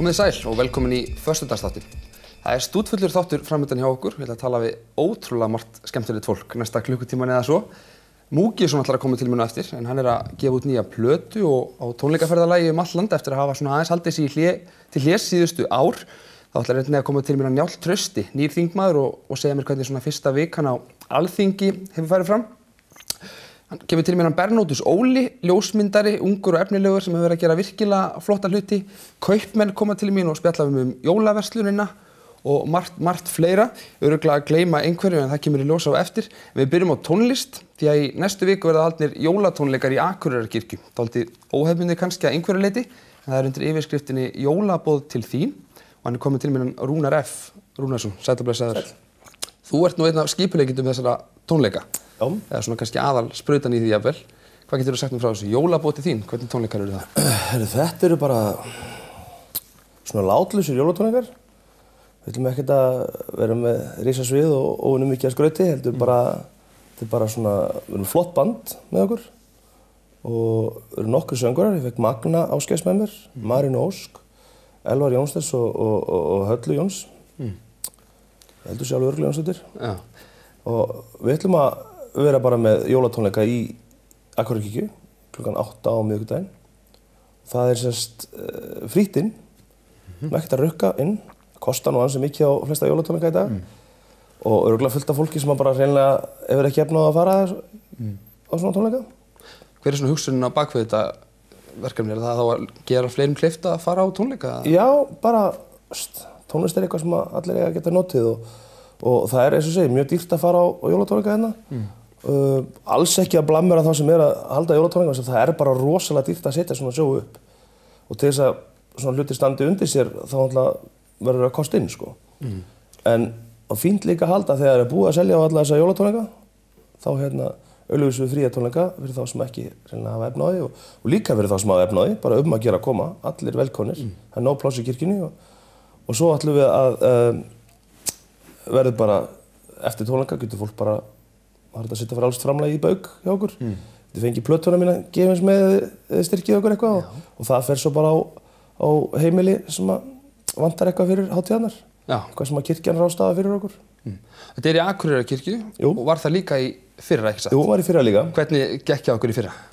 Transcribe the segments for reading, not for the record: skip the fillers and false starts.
Komið sæl og velkomin í föstudagsþáttinn. Það stútfullur þáttur framöndan hjá okkur. Við ætlum að tala við ótrúlega margt skemmtilegt fólk næsta klukkutíman eða svo. Múkisson ætlar að koma til mín á eftir, en hann að gefa út nýja plötu og á tónleikaferðalagi allt land eftir að hafa svona aðeins haldið sig til hlés síðustu ár. Þá ætlar einnig að koma til mín Njáll Trausti, nýr þingmaður og segja mér hvernig svona fyrsta vikan á Alþingi hefur farið fram. Hann kemur til mér Bernótus Óli, ljósmyndari, ungur og efnilegur sem hefur verið að gera virkilega flotta hluti. Kaupmenn koma til mín og spjalla jólaverslunina og margt fleira. Örugglega að gleyma einhverju en það kemur í ljós á eftir. Við byrjum á tónlist því að í næstu viku verða haldnir jólatónleikar í Akureyrarkirkju. Dálítið óhefðbundið kannski að einhverju leyti, en það undir yfirskriftinni Jólaboð til þín og hann komið til mér Rúnar F. Rúnarsson, sæll og blessaður. Þú ert nú einn af skipuleikendum þessara tónleika. Já. Eða svona kannski aðal sprautan í því jafnvel. Hvað geturðu sagt mér frá þessu? Jólaboð til þín, hvernig tónleikar eru það? Þetta eru bara svona látlausir jólatónleikar. Við ætlum ekkert að vera með risasvið og óvenju mikið að skrauti, heldur bara, þetta bara svona, við erum flott band með okkur og við erum nokkru söngvarar. Ég fekk Magna Ásgeirs með mér, Marín Ósk, Elvar Jónsdals og Höllu Jóns. Ég heldur sjálf Örgli Jónsdóttir. Já. Og við ætlum að vera bara með jólatónleika í Akureyrarkirkju klukkan 8 á miðvikudaginn. Það sérst frítt inn, ekkert að rukka inn. Kostar nú ansi mikið á flesta jólatónleika í dag og örugglega fullt af fólki sem bara hreinlega hefur ekki efni á að fara á svona tónleika. Hver svona hugsunin á bakvið þetta verkefni? Er það þá að gera fleirum kleift að fara á tónleika? Já, bara tónlist eitthvað sem allir eiga að geta notið og það eins og segir mjög dýrt að fara á jólatónleika hérna. Alls ekki að blammera þá sem að halda jólatónleika, það bara rosalega dýrt að setja svona sjó upp og til þess að svona hlutir standi undir sér þá verður að kosta inn, sko. En fínt líka að halda þegar það búið að selja á alla þessa jólatónleika, þá auglýsum við fría tónleika fyrir þá sem ekki hreinlega hafa efni á því og líka fyrir þá sem hafa efni á því, bara að gera að koma, allir velkomnir. Það nóg pláss í kirkjunni og svo ætlum við að verður bara eftir tónleika, getur fólk bara að setja fyrir alls framlagi í bauk hjá okkur. Þið fengið plötuna mína gefins með eða styrkið okkur eitthvað og það fer svo bara á heimili sem vantar eitthvað fyrir hátíðarnar. Já. Eitthvað sem að kirkjan ráðstafa fyrir okkur. Þetta í Akureyrarkirkju og var það líka í fyrra, ekki satt? Jú, var í fyrra líka. Hvernig gekk hjá okkur í fyrra?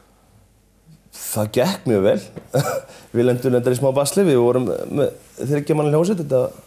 Það gekk mjög vel. Við lendum í smá basli, við vorum með 3 manna hljómsveit.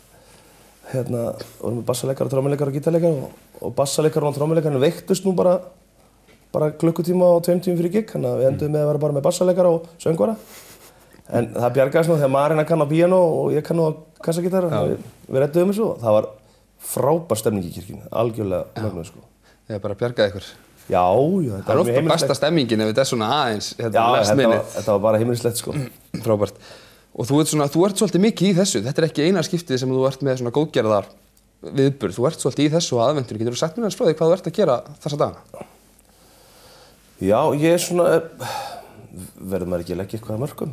Vorum með bassaleikara, trommuleikara og gítarleikara og bassaleikara og trommuleikarinn veiktust nú bara klukkutíma og 2 tímum fyrir gig, þannig að við endum með að vera bara með bassaleikara og söngvara. En það bjargaðist nú þegar Marína kann á píanó og ég kann á kassagítar. Við reddum þessu og það var frábær stemning í kirkjunni, algjörlega mögnuð, sko. Þið bara bjargaði ykkur. Já, það er ofta besta stemmingin ef þetta svona aðeins last minute. Þetta var bara heimilislegt, sko. Frábært. Og þú ert svolítið mikið í þessu. Þetta ekki eina skiptið sem þú ert með svona góðgerðar viðburð. Þú ert svolítið í þessu og aðventur. Geturðu sagt mér frá því hvað þú ert að gera þessa dagana? Já, ég svona verður maður ekki að leggja eitthvað að mörkum,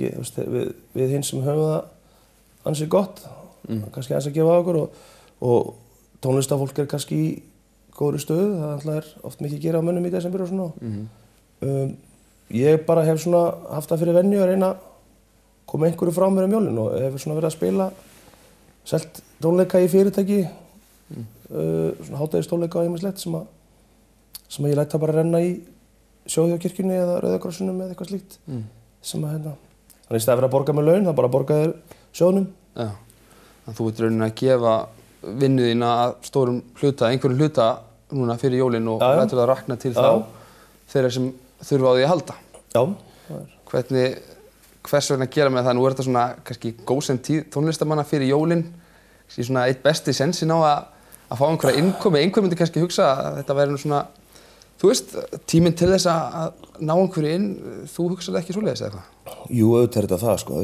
við hinn sem höfum það ansið gott, kannski aðeins að gefa á okkur og tónlistafólk kannski í góðri stöðu, það oft mikið að gera á mönnum í desember og svona. Ég bara hef svona haft það fyrir venju að reyna að koma einhverju frá mér jólin og hef svona verið að spila, selt tónleika í fyrirtæki, svona hádegistónleika og ýmislegt sem ég læt það bara renna í sjóði á kirkjunni eða Rauða krossinum eða eitthvað slíkt sem þannig í stað fyrir að borga með laun, það bara borga þér sjóðnum. Já, þannig að þú ert raunin að gefa vinnu þína að stórum hluta, einhverjum hluta núna fyrir jólin og lætur það rakna til þá þeirra sem þurfa á því að halda. Já. Hvers vegna gera með það? Nú þetta svona kannski góðsend tíð tónlistamanna fyrir jólin, svona eitt besti sensin á að fá einhverja innkomi. Einhver myndi kannski hugsa að þetta væri nú svona þú veist, tíminn til þess að ná einhverju inn, þú hugsaði ekki svoleiðis eða eitthvað? Jú, auðvitað þetta það, sko.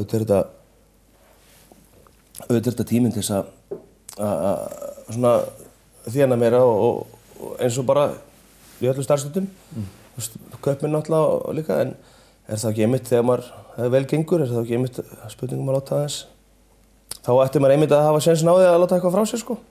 Auðvitað þetta tíminn til þess að svona þjána meira og eins og bara í öllum starfstöndum. Kaupmenn náttúrulega líka, en er það ekki einmitt þegar maður vel gengur, er það ekki einmitt spurningum að láta aðeins. Þá ætti maður einmitt að hafa sénsinn á því að láta eitthvað frá sér, sko.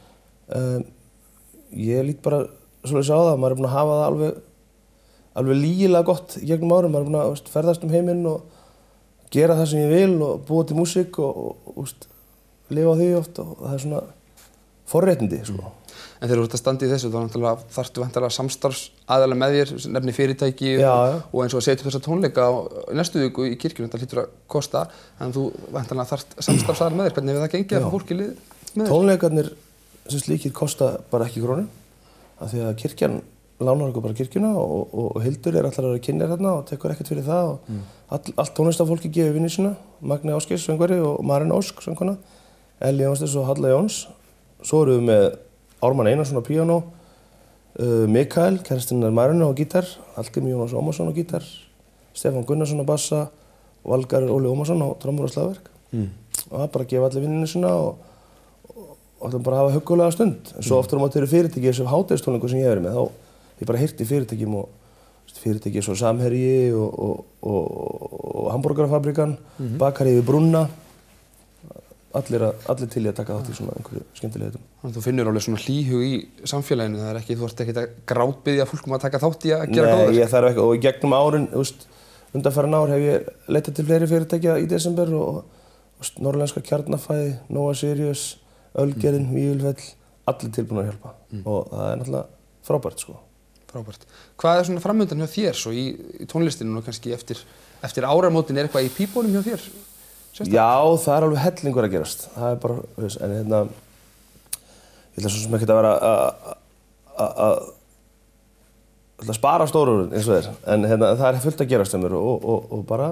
Ég lít bara svoleiðis á það, maður búinn að hafa það alveg lygilega gott í gegnum árum, maður búinn að ferðast heiminn og gera það sem ég vil og búa til músík og lifa á því oft og það er svona forréttindi, sko. En þegar þú ert að standa í þessu, þá þarftu væntanlega samstarfsaðila með þér, nefni fyrirtæki og eins og að setja upp þessa tónleika í næstu viku í kirkjunni, þetta hlýtur að kosta, en þú væntanlega þarft samstarfsaðila með þér, hvernig hefur það gengið að fá fólk í lið með þér? Tónleikarnir sem slíkir kosta bara ekki krónu, af því að kirkjan lánar okkur bara kirkjuna og Hildur allar að kynna þarna og tekur ekkert fyrir það og allt tónlistafólki gefur vinni sína, Magni Ásgeirs söngvari og Maren Ósk söngkona, Elli Jónsdóttir og Halla Jóns. Svo erum við með Ármann Einarsson á píanó, Mikael, kærastinn Marinu á gítar, Hallgrímur Jónas Ómarsson á gítar, Stefán Gunnarsson á bassa og Valgarður Óli Ómarsson á trommur og slagverk. Og það bara gefa allir vinninu sína og ætlum bara að hafa huggulega stund. En svo oftar á móti eru fyrirtæki þessum hádegistónleikum sem ég hef verið með, þá ég bara hirti fyrirtækjum og fyrirtæki eins og Samherji og Hamborgarafabrikan, Bakarí við Brúnna. Allir til í að taka þátt í svona einhverju skemmtilegheitum. Þannig að þú finnur alveg svona hlýhug í samfélaginu, það er ekki, þú ert ekkert að grátbiðja fólk að taka þátt í að gera góðverk? Nei, ég þarf ekki, og í gegnum árin, undanfarin ár hef ég leitað til fleiri fyrirtækja í desember og Norrlenska Kjarnafæði, Nóa Sirius, Ölgerðin, Vífilfell, allir tilbúin að hjálpa og það er náttúrulega frábært, sko. Frábært. Hvað er svona framöndan hjá þér svo í tónlistinu og kannski eftir áramótin er eitthvað í pípunum hjá þér? Já, það er alveg hellingur að gerast. Það er bara, en ég ætla svo sem ekkert að vera að spara stóru eins og þér, en það er fullt að gerast hjá mér og bara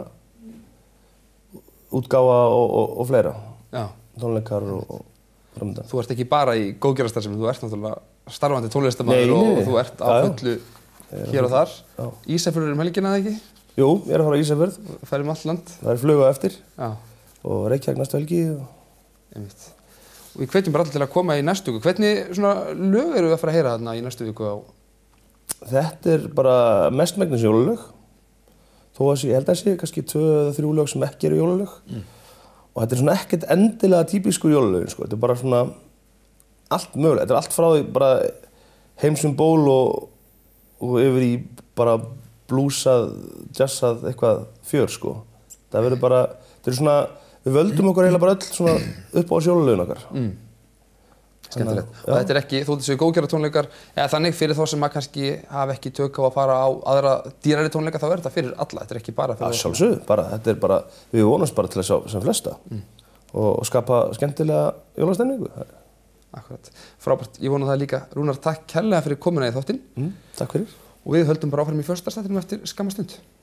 útgáfa og fleira. Já. Tónleikar og framöndan. Þú ert ekki bara í góðgerðarstarfsemi, þú ert náttúrulega starfandi tónlistarmaður og þú ert á fullu hér og þar. Ísafjörður helgina eða ekki? Jú, ég er að fara á Ísafjörð. Ferð allt land. Það er flug á eftir. Já. Og Reykjavík næstu helgi. Einmitt. Og við hvetjum bara allir til að koma í næstu viku. Hvernig svona lög eru við að fara að heyra þarna í næstu viku á? Þetta er bara mestmegnis jólalög. Þó að ég held að sé kannski 2 eða 3 lög sem ekki eru jólalög. Og þetta er svona ekkert endilega típísku jólalögin, sko. Þetta er bara svona allt mögulegt. Þetta er allt frá því bara heimsum ból og yfir í bara blúsað, jazzað, eitthvað fjör, sko. Það verður bara, þetta er svona, við völdum okkur eiginlega bara öll svona upp á jólalögin okkar. Skemmtilegt. Og þetta er ekki, þú veist þessu góðgerðartónleikar, eða þannig fyrir þá sem að kannski hafa ekki tök á að fara á aðra dýrari tónleika, þá er þetta fyrir alla, þetta er ekki bara fyrir... Sjálfsögðu, bara, þetta er bara, við vonumst bara til að sjá sem flesta og skapa skemmtilega jólastemningu. Akkurat. Frábært. Ég vona það líka. Rúnar, takk kærlega fyrir komuna í þáttinn. Takk fyrir. Og við höldum bara áfram í föstudagsþættinum eftir skamma stund.